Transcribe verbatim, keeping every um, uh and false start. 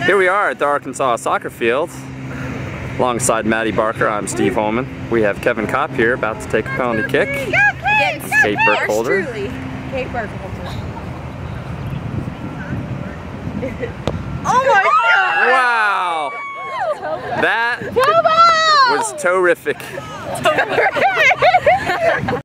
Here we are at the Arkansas soccer field. Alongside Maddie Barker, I'm Steve Holeman. We have Kevin Copp here about to take a penalty kick. Against Kate Burkholder. Kate Burkholder. Oh my god! Wow! That was terrific.